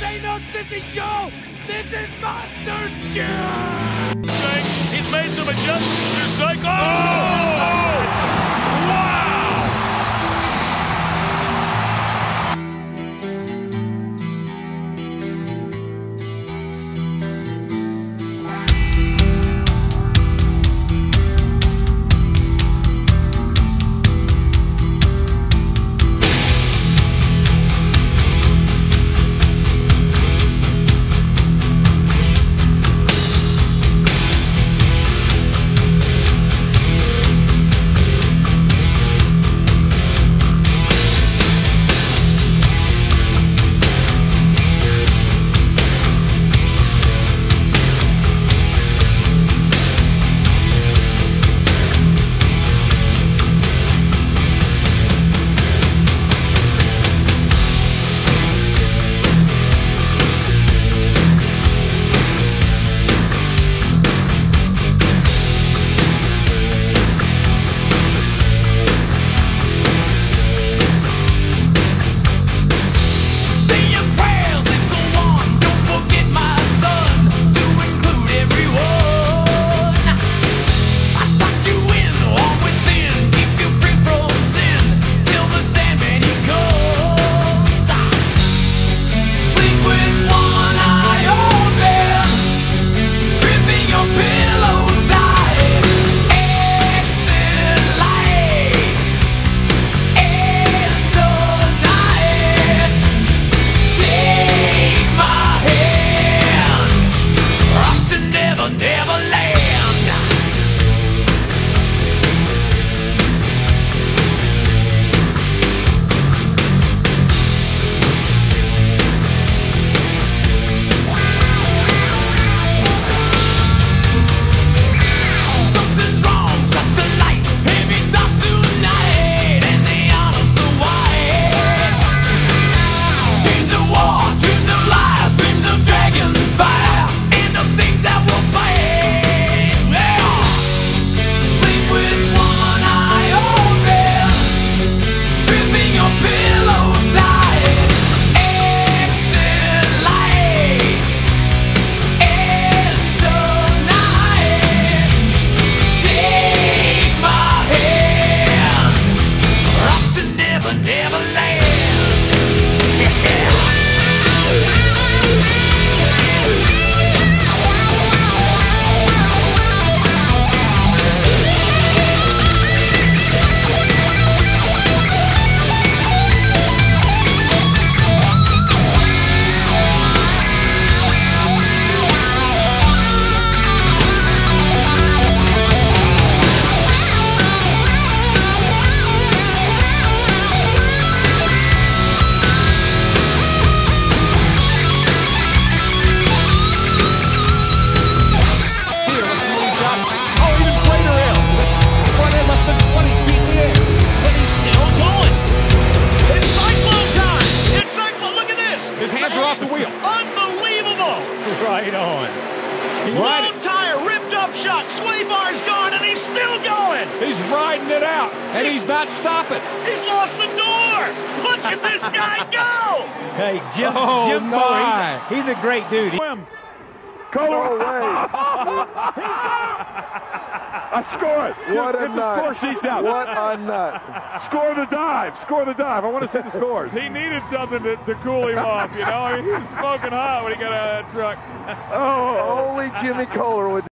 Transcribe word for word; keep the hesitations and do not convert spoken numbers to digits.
ain't no sissy show. This is Monster Jam. He's made some adjustments. It's like, oh! Wow! Right on. Low tire, ripped up shot, sway bar's gone, and he's still going. He's riding it out, and he's, he's not stopping. He's lost the door. Look at this guy go. Hey, Jim, oh, Jim Kohler, he's, he's a great dude. Kohler away. I scored. What Get a the nut. score sheets out. What a nut. Score the dive. Score the dive. I want to see the scores. He needed something to, to cool him off, you know. I mean, he was smoking hot when he got out of that truck. Oh, only Jimmy Kohler would